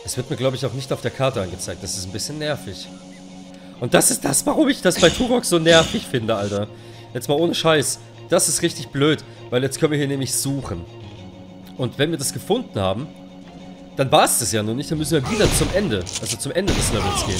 Es wird mir, glaube ich, auch nicht auf der Karte angezeigt. Das ist ein bisschen nervig. Und das ist das, warum ich das bei Turok so nervig finde, Alter. Jetzt mal ohne Scheiß. Das ist richtig blöd, weil jetzt können wir hier nämlich suchen. Und wenn wir das gefunden haben, dann war es das ja noch nicht. Dann müssen wir wieder zum Ende, also zum Ende des Levels gehen.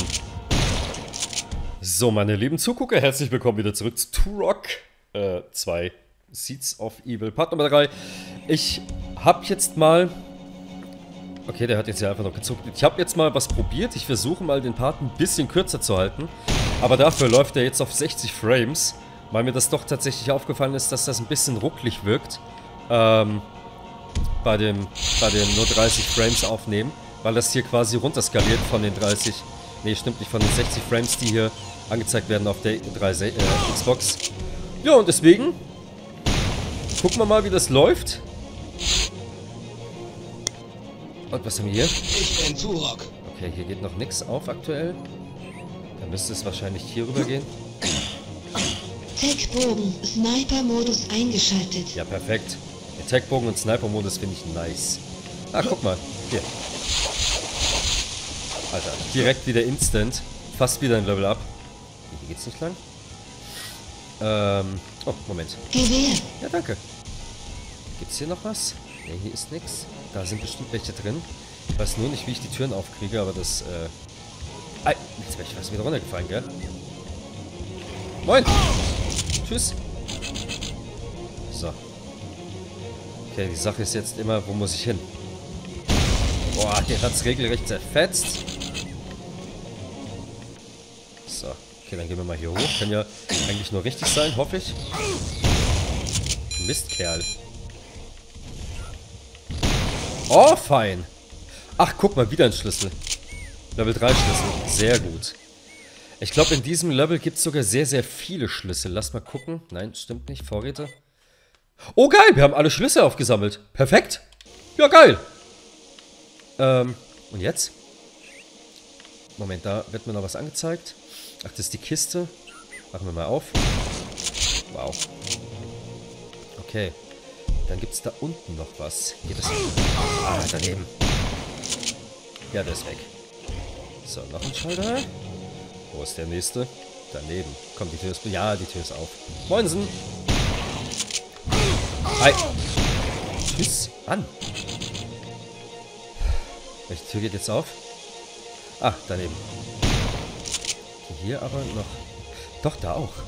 So, meine lieben Zugucker, herzlich willkommen wieder zurück zu Turok 2. Seeds of Evil, Part Nummer 3. Ich habe jetzt mal... Okay, der hat jetzt ja einfach noch gezuckt. Ich habe jetzt mal was probiert. Ich versuche mal den Part ein bisschen kürzer zu halten. Aber dafür läuft er jetzt auf 60 Frames. Weil mir das doch tatsächlich aufgefallen ist, dass das ein bisschen rucklig wirkt. Bei dem nur 30 Frames aufnehmen. Weil das hier quasi runterskaliert von den 30... Nee, stimmt nicht, von den 60 Frames, die hier angezeigt werden auf der Xbox. Ja, und deswegen... Gucken wir mal, wie das läuft. Und was haben wir hier? Ich bin Turok. Okay, hier geht noch nichts auf aktuell. Dann müsste es wahrscheinlich hier rüber gehen. Tech-Bogen, Sniper-Modus eingeschaltet. Ja, perfekt. Attack-Bogen und Sniper-Modus finde ich nice. Ah, guck mal. Hier. Alter, direkt wieder instant. Fast wieder ein Level up. Hier geht's nicht lang. Oh, Moment. Gewehr. Ja, danke. Gibt's hier noch was? Ne, hier ist nichts. Da sind bestimmt welche drin. Ich weiß nur nicht, wie ich die Türen aufkriege, aber das, jetzt wäre ich fast wieder runtergefallen, gell? Moin! Tschüss! So. Okay, die Sache ist jetzt immer, wo muss ich hin? Boah, der hat's regelrecht zerfetzt. So. Okay, dann gehen wir mal hier hoch. Kann ja eigentlich nur richtig sein, hoffe ich. Mistkerl. Oh, fein. Ach, guck mal, wieder ein Schlüssel. Level 3 Schlüssel. Sehr gut. Ich glaube, in diesem Level gibt es sogar sehr, sehr viele Schlüssel. Lass mal gucken. Nein, stimmt nicht. Vorräte. Oh, geil. Wir haben alle Schlüssel aufgesammelt. Perfekt. Ja, geil. Und jetzt? Moment, da wird mir noch was angezeigt. Ach, das ist die Kiste. Machen wir mal auf. Wow. Okay. Dann gibt es da unten noch was. Geht das? Ah, daneben. Ja, der ist weg. So, noch ein Schalter. Wo ist der nächste? Daneben. Komm, die Tür ist... Ja, die Tür ist auf. Moinsen. Hi. Tschüss. An. Welche Tür geht jetzt auf? Ah, daneben. Hier aber noch... Doch, da auch.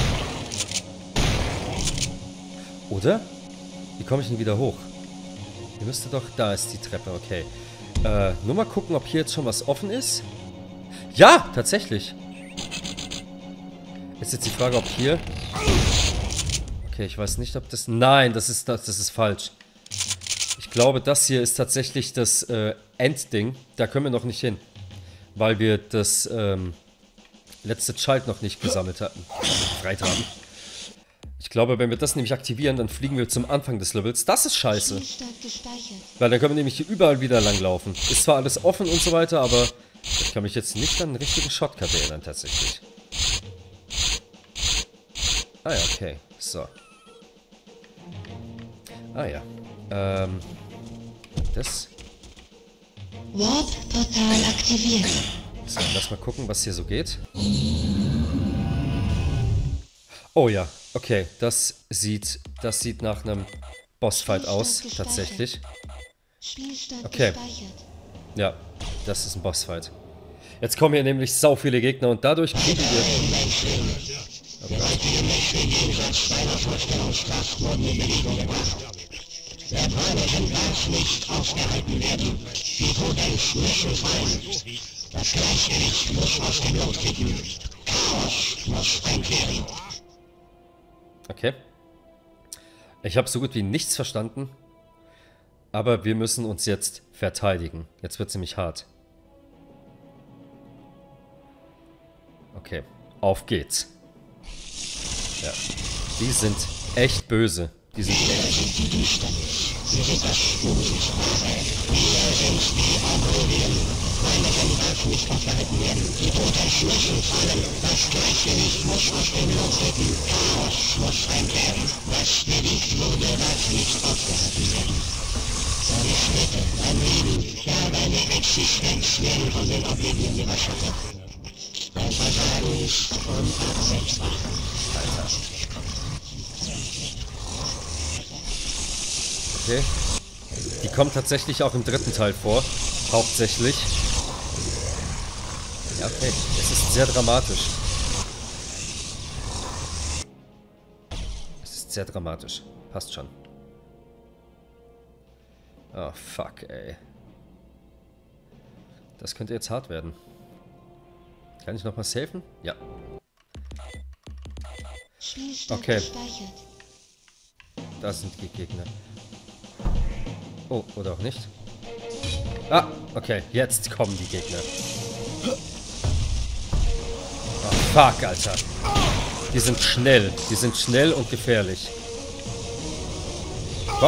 Oder? Wie komme ich denn wieder hoch? Hier müsste doch... Da ist die Treppe, okay. Nur mal gucken, ob hier jetzt schon was offen ist. Ja, tatsächlich. Ist jetzt die Frage, ob hier... Okay, ich weiß nicht, ob das... Nein, das ist falsch. Ich glaube, das hier ist tatsächlich das Endding. Da können wir noch nicht hin. Weil wir das letzte Child noch nicht gesammelt hatten. Befreit haben. Ich glaube, wenn wir das nämlich aktivieren, dann fliegen wir zum Anfang des Levels. Das ist scheiße. Weil dann können wir nämlich hier überall wieder langlaufen. Ist zwar alles offen und so weiter, aber ich kann mich jetzt nicht an einen richtigen Shortcut erinnern, tatsächlich. Ah ja, okay. So. Ah ja. Das. Warp-Portal aktiviert. So, lass mal gucken, was hier so geht. Oh ja, okay, das sieht nach einem Bossfight aus, tatsächlich. Okay. Ja, das ist ein Bossfight. Jetzt kommen hier nämlich sau viele Gegner und dadurch kriegen wir... Das Gleichgewicht muss aus dem Lot kippen. Chaos muss einkehren. Okay. Ich habe so gut wie nichts verstanden. Aber wir müssen uns jetzt verteidigen. Jetzt wird es nämlich hart. Okay. Auf geht's. Ja. Die sind echt böse. Die sind echt... Sie sind das Spurungswasser. Wir sind die Abrolien. Meine Hände darf nicht aufgehalten werden. Die roten Schlüssel fallen. Das Gleichgewicht muss aus dem Lot kippen. Chaos muss einkehren. Was bewegt wurde, darf nicht aufgehalten werden. Ja, deine Existenz werden von den Oblivion überschattet. Dein Versagen ist unabsetzbar. Okay. Die kommt tatsächlich auch im dritten Teil vor. Hauptsächlich. Ja, okay. Es ist sehr dramatisch. Es ist sehr dramatisch. Passt schon. Oh, fuck, ey. Das könnte jetzt hart werden. Kann ich nochmal safen? Ja. Okay. Da sind die Gegner. Oh, oder auch nicht. Ah, okay. Jetzt kommen die Gegner. Oh, fuck, Alter. Die sind schnell. Die sind schnell und gefährlich. Oh.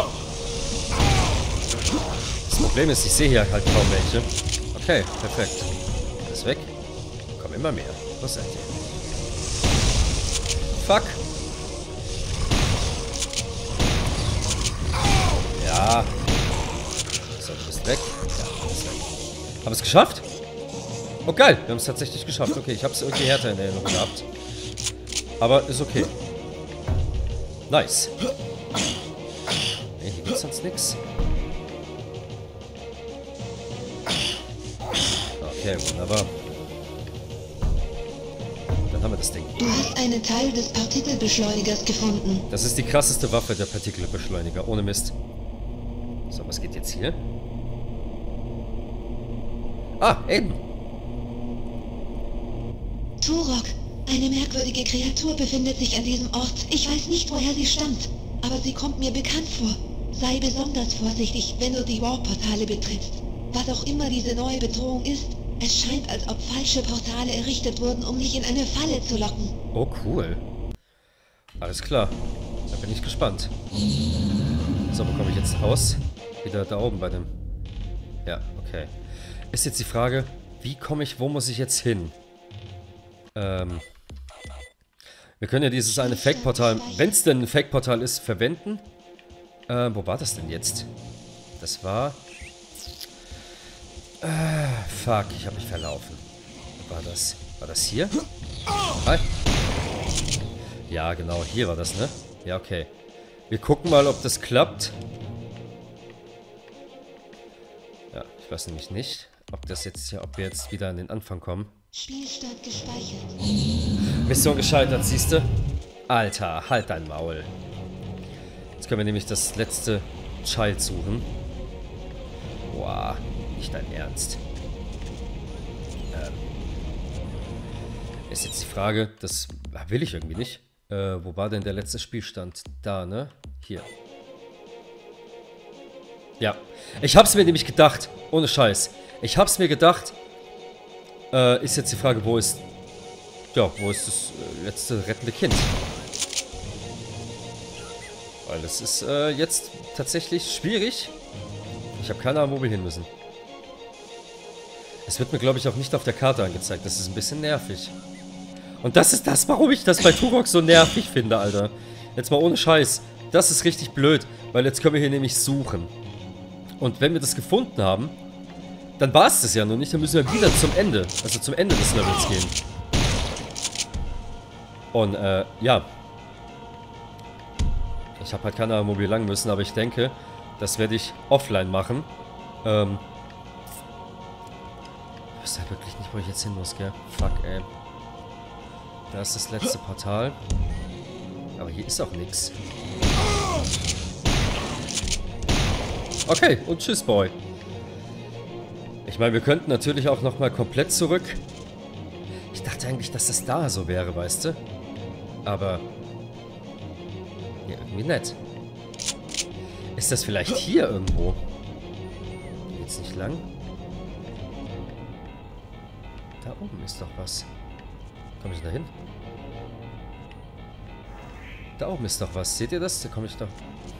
Das Problem ist, ich sehe hier halt kaum welche. Okay, perfekt. Alles weg. Kommen immer mehr. Wo seid ihr? Fuck. Ja. So, du bist weg. Ja, du bist weg. Haben wir es geschafft? Oh, geil. Wir haben es tatsächlich geschafft. Okay, ich habe es irgendwie härter in Erinnerung gehabt. Aber ist okay. Nice. Nee, hier gibt's sonst nichts. Okay, wunderbar. Dann haben wir das Ding. Du hast einen Teil des Partikelbeschleunigers gefunden. Das ist die krasseste Waffe, der Partikelbeschleuniger. Ohne Mist. So, was geht jetzt hier? Ah, Aiden. Turok, eine merkwürdige Kreatur befindet sich an diesem Ort. Ich weiß nicht, woher sie stammt, aber sie kommt mir bekannt vor. Sei besonders vorsichtig, wenn du die Warp-Portale betrittst. Was auch immer diese neue Bedrohung ist, es scheint, als ob falsche Portale errichtet wurden, um dich in eine Falle zu locken. Oh, cool. Alles klar. Da bin ich gespannt. So, wo komme ich jetzt raus? Wieder da oben bei dem... Ja, okay. Ist jetzt die Frage, wie komme ich, wo muss ich jetzt hin? Wir können ja dieses eine Fake-Portal, wenn es denn ein Fake-Portal ist, verwenden. Wo war das denn jetzt? Das war... fuck, ich habe mich verlaufen. War das hier? Hi. Ja, genau, hier war das, ne? Ja, okay. Wir gucken mal, ob das klappt. Ja, ich weiß nämlich nicht, ob das jetzt hier, ob wir jetzt wieder an den Anfang kommen. Spielstand gespeichert. Mission gescheitert, siehste? Alter, halt dein Maul. Jetzt können wir nämlich das letzte Child suchen. Boah, nicht dein Ernst. Ist jetzt die Frage, das will ich irgendwie nicht. Wo war denn der letzte Spielstand? Da, ne? Hier. Ja. Ich hab's mir nämlich gedacht. Ohne Scheiß. Ich hab's mir gedacht. Ist jetzt die Frage, wo ist... Ja, wo ist das letzte rettende Kind? Weil das ist jetzt tatsächlich schwierig. Ich habe keine Ahnung, wo wir hin müssen. Es wird mir, glaube ich, auch nicht auf der Karte angezeigt. Das ist ein bisschen nervig. Und das ist das, warum ich das bei Turok so nervig finde, Alter. Jetzt mal ohne Scheiß. Das ist richtig blöd, weil jetzt können wir hier nämlich suchen. Und wenn wir das gefunden haben, dann war es das ja noch nicht. Dann müssen wir wieder zum Ende. Also zum Ende des Levels gehen. Und, ja. Ich habe halt keine Ahnung, wo wir lang müssen, aber ich denke, das werde ich offline machen. Ich weiß halt wirklich nicht, wo ich jetzt hin muss, gell? Fuck, ey. Da ist das letzte Portal. Aber hier ist auch nichts. Okay, und tschüss, Boy. Ich meine, wir könnten natürlich auch nochmal komplett zurück. Ich dachte eigentlich, dass das da so wäre, weißt du? Aber... ja, irgendwie nett. Ist das vielleicht hier irgendwo? Hier geht's nicht lang. Da oben ist doch was. Komme ich da hin? Da oben ist doch was. Seht ihr das? Da komme ich doch...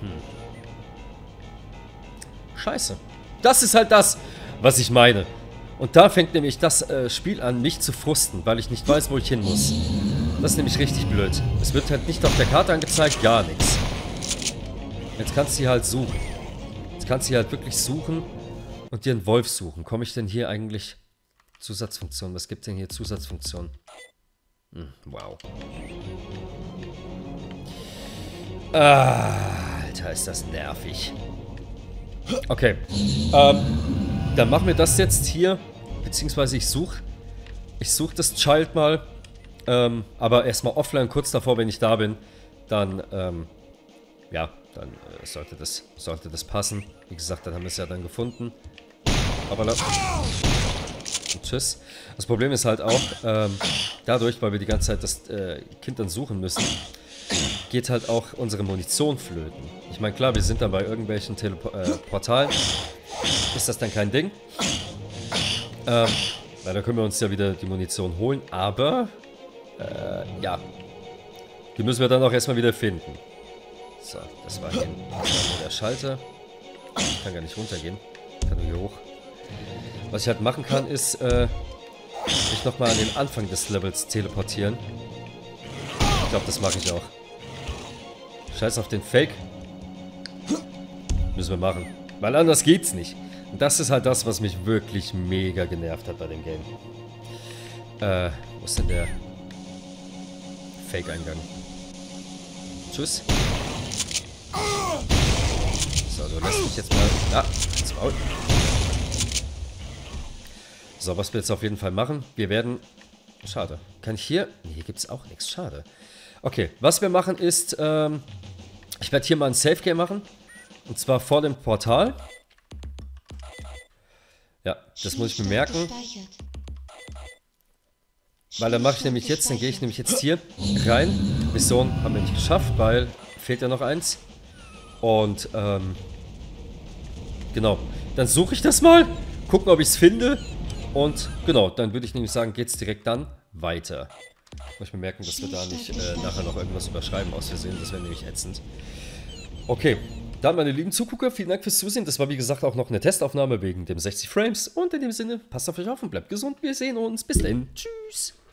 Scheiße. Das ist halt das, was ich meine. Und da fängt nämlich das Spiel an, mich zu frusten, weil ich nicht weiß, wo ich hin muss. Das ist nämlich richtig blöd. Es wird halt nicht auf der Karte angezeigt, gar nichts. Jetzt kannst du sie halt suchen. Jetzt kannst du hier halt wirklich suchen und dir einen Wolf suchen. Komme ich denn hier eigentlich... Zusatzfunktion, was gibt denn hier Zusatzfunktion? Wow. Alter, ist das nervig. Okay. Dann machen wir das jetzt hier. Beziehungsweise ich suche das Child mal. Aber erstmal offline, kurz davor, wenn ich da bin. Dann, ja, dann sollte das passen. Wie gesagt, dann haben wir es ja dann gefunden. Aber tschüss. Das Problem ist halt auch, dadurch, weil wir die ganze Zeit das Kind dann suchen müssen, geht halt auch unsere Munition flöten. Ich meine, klar, wir sind dann bei irgendwelchen Portalen. Ist das dann kein Ding? Weil da können wir uns ja wieder die Munition holen. Aber, ja. Die müssen wir dann auch erstmal wieder finden. So, das war hier der Schalter. Ich kann gar nicht runtergehen. Ich kann nur hier hoch. Was ich halt machen kann, ist, mich nochmal an den Anfang des Levels teleportieren. Ich glaube, das mache ich auch. Scheiß auf den Fake. Müssen wir machen. Weil anders geht's nicht. Und das ist halt das, was mich wirklich mega genervt hat bei dem Game. Wo ist denn der Fake-Eingang? Tschüss. So, du lässt mich jetzt mal... Ah, ins Maul. So, was wir jetzt auf jeden Fall machen, wir werden... Schade. Kann ich hier... Nee, hier gibt es auch nichts. Schade. Okay, was wir machen ist... ich werde hier mal ein Safe-Game machen. Und zwar vor dem Portal. Ja, das muss ich mir merken. Weil dann mache ich nämlich jetzt... Dann gehe ich nämlich jetzt hier rein. Mission haben wir nicht geschafft, weil... Fehlt ja noch eins. Und, genau. Dann suche ich das mal. Gucken, ob ich es finde. Und genau, dann würde ich nämlich sagen, geht es direkt dann weiter. Muss ich mir merken, dass wir da nicht nachher noch irgendwas überschreiben aus Versehen. Das wäre nämlich ätzend. Okay, dann meine lieben Zugucker, vielen Dank fürs Zusehen. Das war wie gesagt auch noch eine Testaufnahme wegen dem 60 Frames. Und in dem Sinne, passt auf euch auf und bleibt gesund. Wir sehen uns. Bis dann. Tschüss.